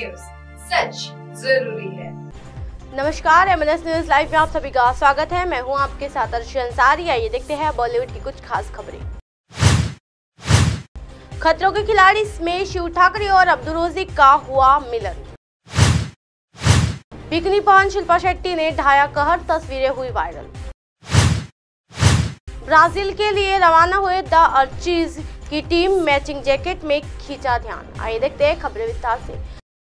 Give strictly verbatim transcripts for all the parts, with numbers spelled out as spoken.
News, सच जरूरी है। नमस्कार, एमएनएस न्यूज लाइव में आप सभी का स्वागत है। मैं हूं आपके साथ अर्शी अंसारी। आइए देखते हैं बॉलीवुड की कुछ खास खबरें। खतरों के खिलाड़ी में शिव ठाकरे और अब्दुल रोज़िक का हुआ मिलन। बिकनी पहन शिल्पा शेट्टी ने ढाया कहर, तस्वीरें हुई वायरल। ब्राजील के लिए रवाना हुए द अर्चीज की टीम मैचिंग जैकेट में खींचा ध्यान। आइए देखते हैं खबरें विस्तार से।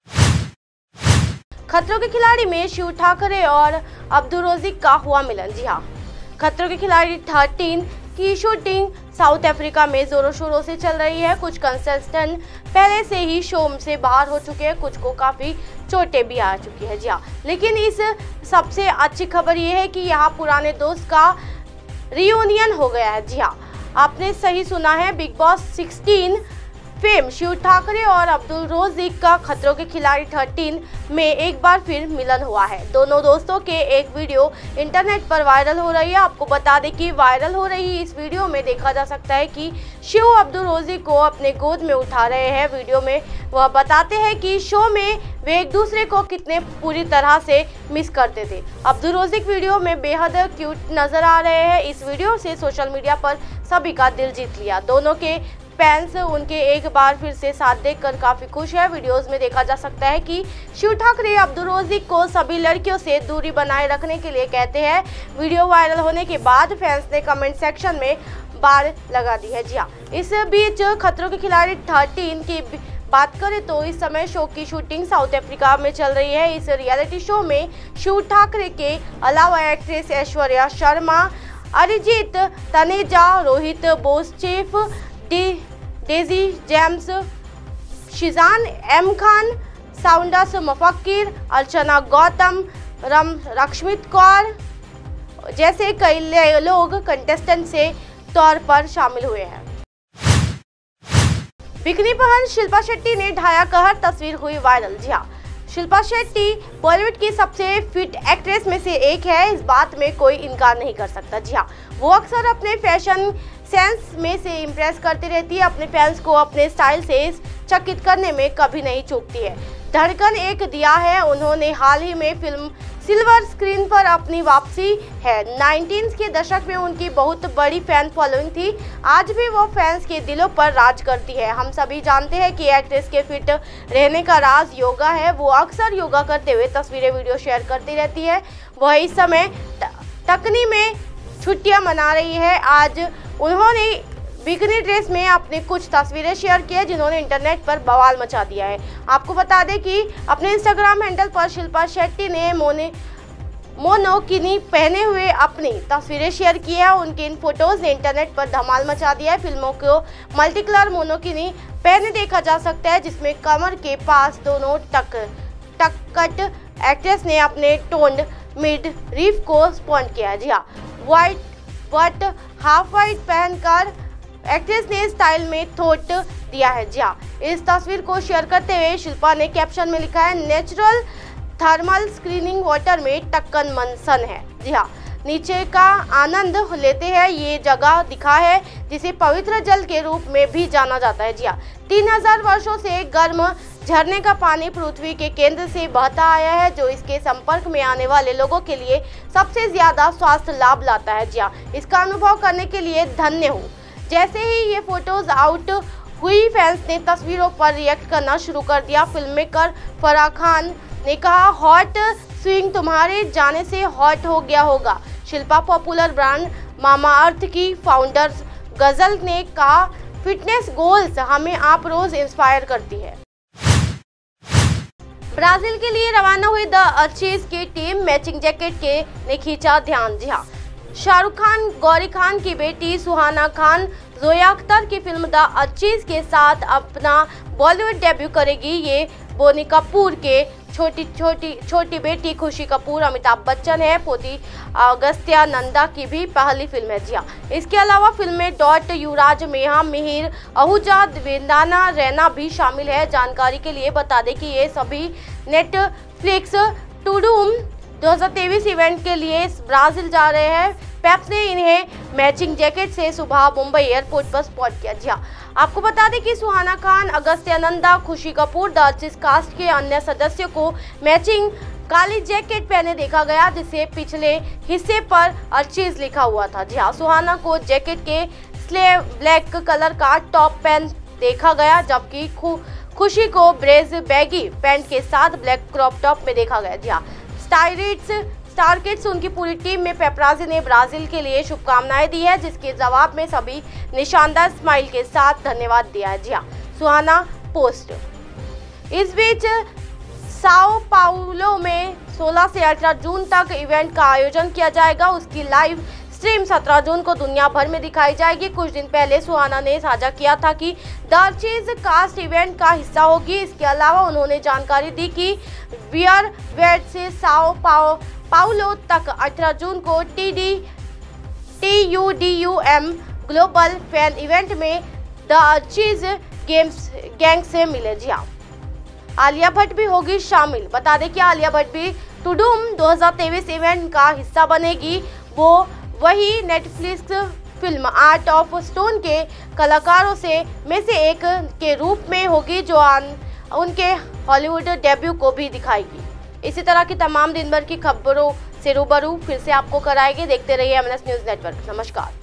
खतरों के खिलाड़ी में शिव ठाकरे और अब्दुल रोज़िक का हुआ मिलन। जी हाँ, खतरों के खिलाड़ी थर्टीन की शूटिंग साउथ अफ्रीका में जोरों शोरों से चल रही है। कुछ कंटेस्टेंट पहले से ही शो से बाहर हो चुके हैं, कुछ को काफ़ी चोटें भी आ चुकी है। जी हाँ, लेकिन इस सबसे अच्छी खबर ये है कि यहाँ पुराने दोस्त का रियूनियन हो गया है। जी हाँ, आपने सही सुना है। बिग बॉस सिक्सटीन फेम शिव ठाकरे और अब्दुल रोज़िक का खतरों के खिलाड़ी थर्टीन में एक बार फिर मिलन हुआ है। दोनों दोस्तों के एक वीडियो इंटरनेट पर वायरल हो रही है। आपको बता दें कि वायरल हो रही इस वीडियो में देखा जा सकता है कि शिव अब्दुल रोज़िक को अपने गोद में उठा रहे हैं। वीडियो में वह बताते हैं कि शो में वे एक दूसरे को कितने पूरी तरह से मिस करते थे। अब्दुल रोज़िक वीडियो में बेहद क्यूट नजर आ रहे हैं। इस वीडियो से सोशल मीडिया पर सभी का दिल जीत लिया। दोनों के फैंस उनके एक बार फिर से साथ देखकर काफी खुश है। वीडियोस में देखा जा सकता है कि शिव ठाकरे अब्दुल रोज़िक को सभी लड़कियों से दूरी बनाए रखने के लिए कहते हैं। वीडियो वायरल होने के बाद फैंस ने कमेंट सेक्शन में बार लगा दी है। जी हाँ, इस बीच खतरों के खिलाड़ी थर्टीन की बात करें तो इस समय शो की शूटिंग साउथ अफ्रीका में चल रही है। इस रियलिटी शो में शिव ठाकरे के अलावा एक्ट्रेस ऐश्वर्या शर्मा, अरिजीत तनेजा, रोहित बोसचेफ, डेजी जेम्स, Sheezan M Khan, Soundous Moufakir, Archana Gautam, रम रश्मित कौर जैसे कई लोग कंटेस्टेंट से तौर पर शामिल हुए हैं। बिकनी पहन शिल्पा शेट्टी ने ढाया कहर, तस्वीर हुई वायरल। जी हाँ, शिल्पा शेट्टी बॉलीवुड की सबसे फिट एक्ट्रेस में से एक है, इस बात में कोई इनकार नहीं कर सकता। जी हाँ, वो अक्सर अपने फैशन सेंस में से इम्प्रेस करती रहती है। अपने फैंस को अपने स्टाइल से चकित करने में कभी नहीं चूकती है। धड़कन एक दिया है, उन्होंने हाल ही में फिल्म सिल्वर स्क्रीन पर अपनी वापसी है। नाइनटीज़ के दशक में उनकी बहुत बड़ी फैन फॉलोइंग थी। आज भी वो फैंस के दिलों पर राज करती है। हम सभी जानते हैं कि एक्ट्रेस के फिट रहने का राज योगा है। वो अक्सर योगा करते हुए तस्वीरें वीडियो शेयर करती रहती है। वह इस समय टकनी में छुट्टियां मना रही है। आज उन्होंने बिकनी ड्रेस में अपनी कुछ तस्वीरें शेयर की है, जिन्होंने इंटरनेट पर बवाल मचा दिया है। आपको बता दें कि अपने इंस्टाग्राम हैंडल पर शिल्पा शेट्टी ने मोने मोनोकिनी पहने हुए अपनी तस्वीरें शेयर की है। उनके इन फोटोज ने इंटरनेट पर धमाल मचा दिया है। फिल्मों को मल्टी कलर मोनोकिनी पहने देखा जा सकता है, जिसमें कमर के पास दोनों टक टककट एक्ट्रेस ने अपने टोन्ड मिड रीफ को स्पॉन्ड किया। जी हाँ, व्हाइट बट हाफ वाइट पहनकर एक्ट्रेस ने स्टाइल में थोट दिया है। जी हाँ, इस तस्वीर को शेयर करते हुए शिल्पा ने कैप्शन में लिखा है, नेचुरल थर्मल स्क्रीनिंग वाटर में टक्कन मनसन है। जी हाँ, नीचे का आनंद लेते हैं। ये जगह दिखा है जिसे पवित्र जल के रूप में भी जाना जाता है। जी हाँ, तीन हजार वर्षों से गर्म झरने का पानी पृथ्वी के केंद्र से बहता आया है, जो इसके संपर्क में आने वाले लोगों के लिए सबसे ज्यादा स्वास्थ्य लाभ लाता है। जी हाँ, इसका अनुभव करने के लिए धन्य हूँ। जैसे ही ये फोटोज आउट हुई, फैंस ने तस्वीरों पर रिएक्ट करना शुरू कर दिया। फिल्म मेकर फराह खान ने कहा, हॉट स्विंग तुम्हारे जाने से हॉट हो गया होगा। Shilpa popular brand Mamaearth की फाउंडर गजल ने कहा, फिटनेस गोल्स हमें आप रोज इंस्पायर करती है। ब्राजील के लिए रवाना हुई द अर्चीज की टीम मैचिंग जैकेट के ने खींचा ध्यान। जी हाँ, शाहरुख खान गौरी खान की बेटी सुहाना खान जोया अख्तर की फिल्म द अर्चीज के साथ अपना बॉलीवुड डेब्यू करेगी। ये बोनी कपूर के छोटी छोटी छोटी बेटी खुशी कपूर अमिताभ बच्चन है। पोती अगस्त्या नंदा की भी पहली फिल्म है। जी हाँ, इसके अलावा फिल्म में डॉट युवराज मेहा मिहिर आहूजा वेदाना रैना भी शामिल है। जानकारी के लिए बता दें कि ये सभी नेटफ्लिक्स टूडूम दो हज़ार तेईस इवेंट के लिए ब्राजील जा रहे हैं। पेप्स ने इन्हें मैचिंग जैकेट से सुबह मुंबई एयरपोर्ट पर स्पॉट किया। जी हाँ, आपको बता दें कि सुहाना खान, अगस्त्य नंदा, खुशी कपूर, द आर्टिस्ट कास्ट के अन्य सदस्यों को मैचिंग काली जैकेट पहने देखा गया, जिसे पिछले हिस्से पर अर्चीज लिखा हुआ था। जी हाँ, सुहाना को जैकेट के स्लेव ब्लैक कलर का टॉप पहन देखा गया, जबकि खु, खुशी को ब्रेज बैगी पैंट के साथ ब्लैक क्रॉप टॉप में देखा गया। जी हाँ, स्टाइरिट्स स्टार किड्स उनकी पूरी टीम में पेपराजी ने ब्राजील के लिए शुभकामनाएं दी है, जिसके जवाब में सभी निशानदार स्माइल के साथ धन्यवाद दिया है। जी हाँ, सुहाना पोस्ट। इस बीच साओ पाउलो में सोलह से अठारह जून तक इवेंट का आयोजन किया जाएगा। उसकी लाइव स्ट्रीम सत्रह जून को दुनिया भर में दिखाई जाएगी। कुछ दिन पहले सुहाना ने साझा किया था कि द आर्टिस्ट कास्ट इवेंट का हिस्सा होगी। इसके अलावा उन्होंने जानकारी दी कि वियर वेट से साओ पाओ पाउलो तक अठारह जून को टी डी टी यू डी यू एम ग्लोबल फैन इवेंट में द आर्टिस्ट गेम्स गैंग से मिले। जी हाँ, आलिया भट्ट भी होगी शामिल। बता दें कि आलिया भट्ट भी टुडूम दो हज़ार तेईस इवेंट का हिस्सा बनेगी। वो वही Netflix film Heart of Stone के कलाकारों से में से एक के रूप में होगी, जो उनके हॉलीवुड डेब्यू को भी दिखाएगी। इसी तरह की तमाम दिन भर की खबरों से रूबरू फिर से आपको कराएंगे। देखते रहिए M N S news network. नमस्कार।